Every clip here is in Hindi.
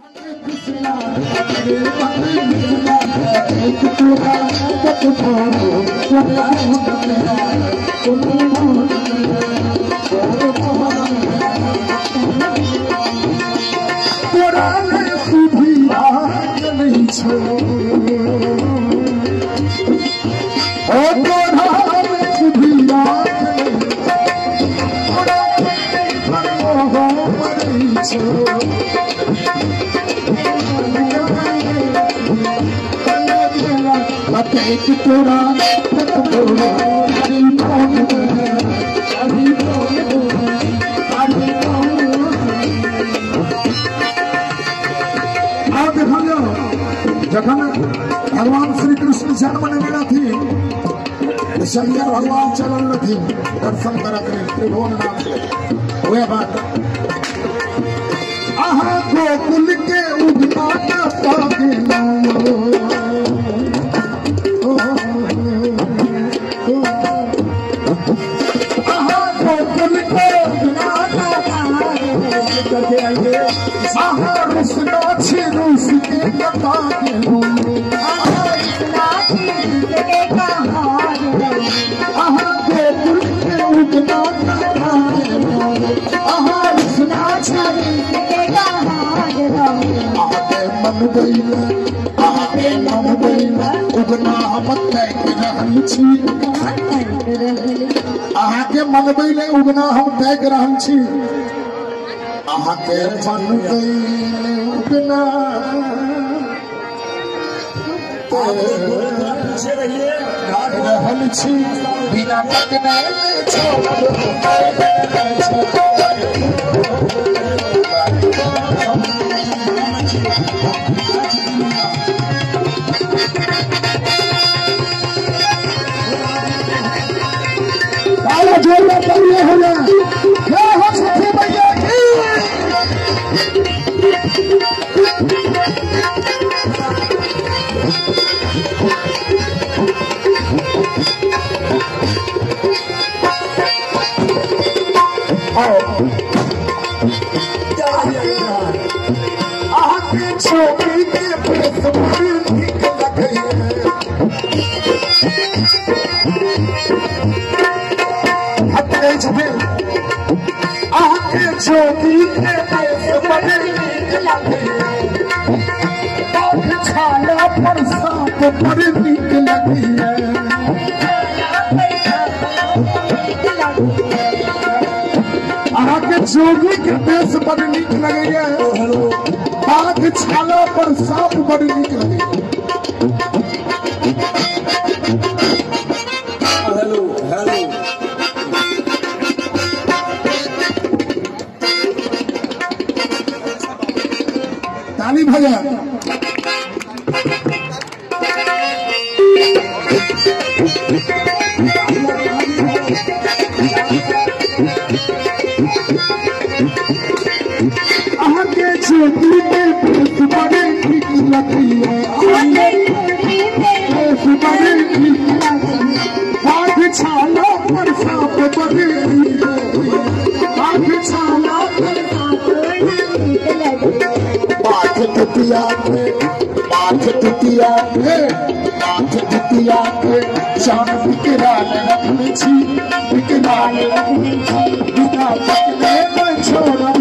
जखन भगवान श्री कृष्ण जन्म लेना थी शंकर भगवान चलन थी दर्शन करत त्रिभुवननाथ वे बात आहा गोकुल के उद्धाता पागे आहा गोकुल के उद्धाता करके आइए आहा रुसनाछी रूस के कथा के आहा रुसनाछी के कहा आहा गोकुल के उद्धाता आहा रुसनाछी के कहा आके मन गईला उगना हम तय रहल छी आके मन गईले उगना हम तय रहल छी आके मन गईले उगना रहल छी बिना तकने जोरदार तालियां हो जाए क्या हो सकते भैया की आके छोटी के प्रेस ठीक लगे आके छोटी के प्रेस ठीक लगे छाला पर सांप बड़े ठीक लगी आके जोगी के देश बड़ी नीक लगे आके छाला पर सांप बड़ी नीक लगे हेलो हेलो ताली भैया आगे छोटी के प्रेस बड़े ठीक लगी है प्रेस बड़े ठीक आगे छाला पर सांप बड़े आगे छाला पर सांप माथ टुटिया के जान बिकराल रखने छी बिना पकने न छोड़ो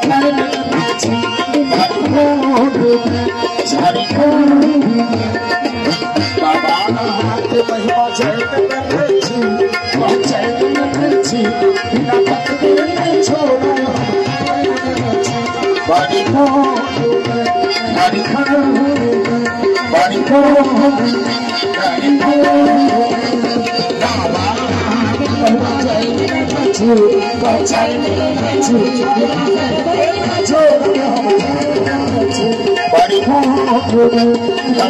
बाबा हाथ महिमा छी बिना पकने न छोड़ो बड़ी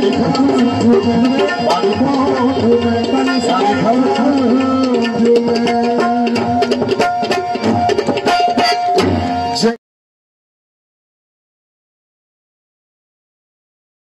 बड़ी